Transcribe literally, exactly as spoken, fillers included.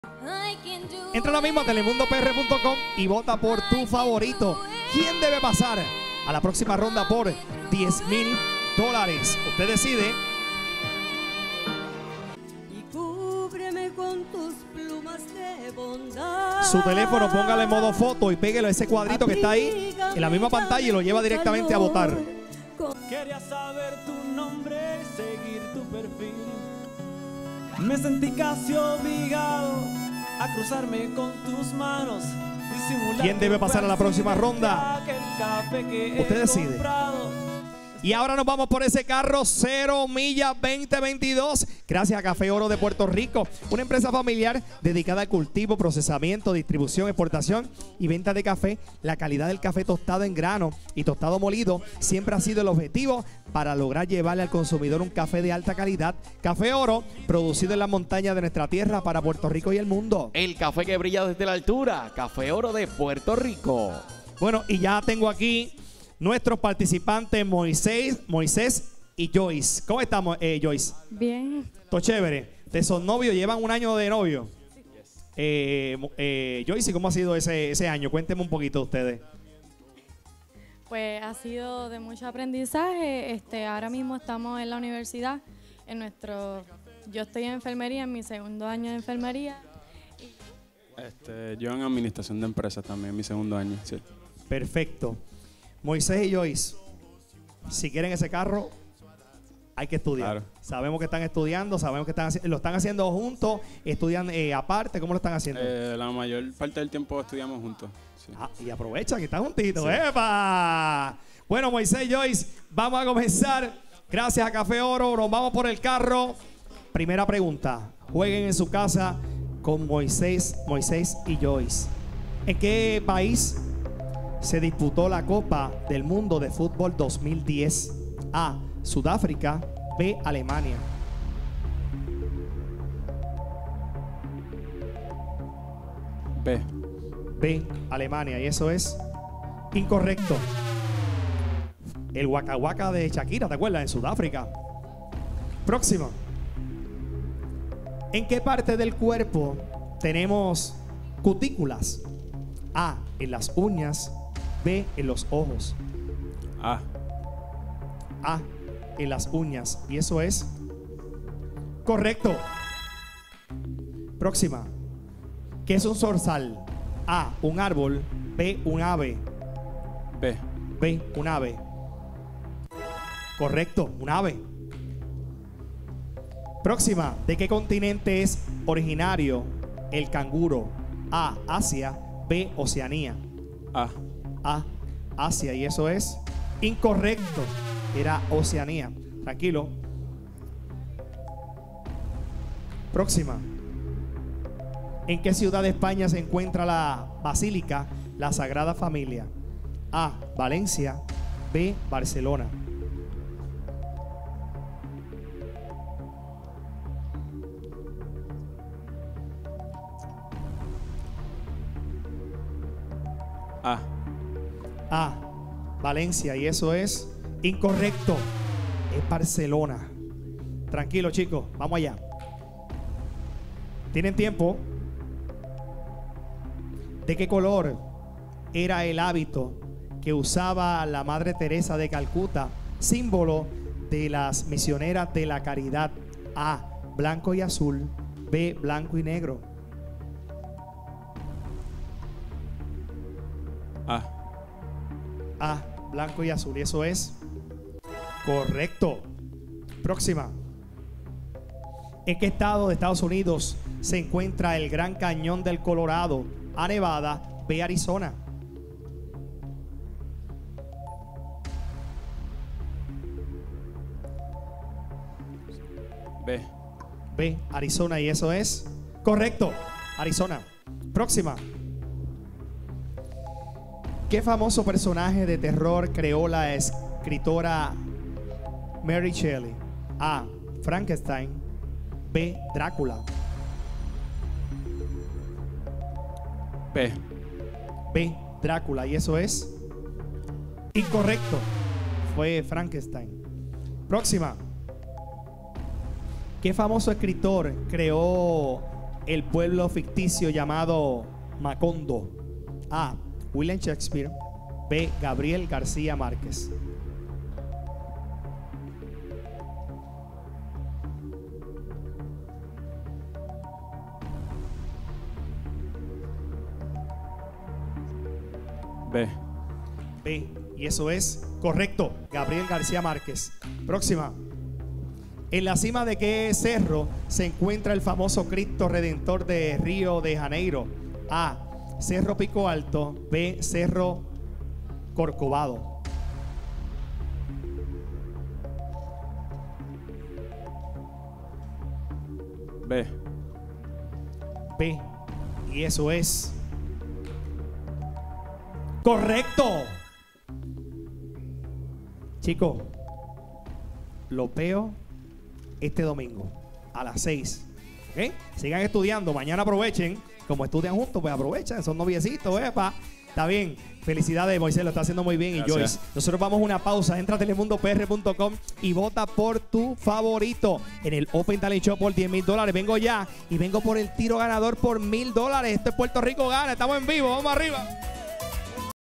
Entra ahora mismo a telemundo p r punto com y vota por tu favorito. ¿Quién debe pasar a la próxima ronda por diez mil dólares? Usted decide. Su teléfono, póngale en modo foto y péguelo a ese cuadrito que está ahí en la misma pantalla y lo lleva directamente a votar. Quería saber tu nombre y seguir tu perfil. Me sentí casi obligado a cruzarme con tus manos. ¿Quién debe pasar a la próxima ronda? Usted decide. Y ahora nos vamos por ese carro cero millas veinte veintidós. Gracias a Café Oro de Puerto Rico, una empresa familiar dedicada al cultivo, procesamiento, distribución, exportación y venta de café. La calidad del café tostado en grano y tostado molido siempre ha sido el objetivo para lograr llevarle al consumidor un café de alta calidad. Café Oro, producido en las montañas de nuestra tierra para Puerto Rico y el mundo. El café que brilla desde la altura. Café Oro de Puerto Rico. Bueno, y ya tengo aquí nuestros participantes Moisés, Moisés y Joyce. ¿Cómo estamos, eh, Joyce? Bien. Todo chévere. ¿Ustedes son novios? ¿Llevan un año de novio? Eh, eh, Joyce, ¿cómo ha sido ese, ese año? Cuéntenme un poquito de ustedes. Pues ha sido de mucho aprendizaje. Este, ahora mismo estamos en la universidad. En nuestro, yo estoy en enfermería, en mi segundo año de enfermería. Este, yo en administración de empresas también, mi segundo año. Sí. Perfecto. Moisés y Joyce, si quieren ese carro, hay que estudiar. Claro. Sabemos que están estudiando, sabemos que están, lo están haciendo juntos, estudian eh, aparte. ¿Cómo lo están haciendo? Eh, la mayor parte del tiempo estudiamos juntos. Sí. Ah, y aprovecha que están juntitos. Sí. ¡Epa! Bueno, Moisés y Joyce, vamos a comenzar. Gracias a Café Oro, nos vamos por el carro. Primera pregunta. Jueguen en su casa con Moisés, Moisés y Joyce. ¿En qué país se disputó la Copa del Mundo de Fútbol dos mil diez? A, Sudáfrica. B, Alemania. B. B, Alemania. Y eso es incorrecto. El Waka Waka de Shakira, ¿te acuerdas? En Sudáfrica. Próximo. ¿En qué parte del cuerpo tenemos cutículas? A, en las uñas. B, en los ojos. A. A, en las uñas. Y eso es correcto. Próxima. ¿Qué es un zorzal? A, un árbol. B, un ave. B. B, un ave. Correcto, un ave. Próxima. ¿De qué continente es originario el canguro? A, Asia. B, Oceanía. A. A, Asia. Y eso es incorrecto. Era Oceanía. Tranquilo. Próxima. ¿En qué ciudad de España se encuentra la Basílica La Sagrada Familia? A, Valencia. B, Barcelona. A. A, Valencia. Y eso es incorrecto. Es Barcelona. Tranquilo, chicos. Vamos allá. ¿Tienen tiempo? ¿De qué color era el hábito que usaba la Madre Teresa de Calcuta, símbolo de las misioneras de la caridad? A, blanco y azul. B, blanco y negro. A. A, blanco y azul. Y eso es correcto. Próxima. ¿En qué estado de Estados Unidos se encuentra el Gran Cañón del Colorado? A, Nevada. B, Arizona. B. B, Arizona. Y eso es correcto. Arizona. Próxima. ¿Qué famoso personaje de terror creó la escritora Mary Shelley? A, Frankenstein. B, Drácula. B. B, Drácula. Y eso es incorrecto. Fue Frankenstein. Próxima. ¿Qué famoso escritor creó el pueblo ficticio llamado Macondo? A. William Shakespeare. B. Gabriel García Márquez. B. B. Y eso es correcto. Gabriel García Márquez. Próxima. ¿En la cima de qué cerro se encuentra el famoso Cristo Redentor de Río de Janeiro? A. Cerro Pico Alto. B. Cerro Corcovado. B. B. Y eso es correcto. Chicos, lo veo este domingo a las seis. ¿Ok? Sigan estudiando. Mañana aprovechen. Como estudian juntos, pues aprovechen. Son noviecitos, ¿epa? Está bien. Felicidades, Moisés. Lo está haciendo muy bien. Gracias. Y Joyce. Nosotros vamos a una pausa. Entra a telemundo p r punto com y vota por tu favorito en el Open Talent Show por diez mil dólares. Vengo ya y vengo por el tiro ganador por mil dólares. Esto es Puerto Rico Gana. Estamos en vivo. Vamos arriba.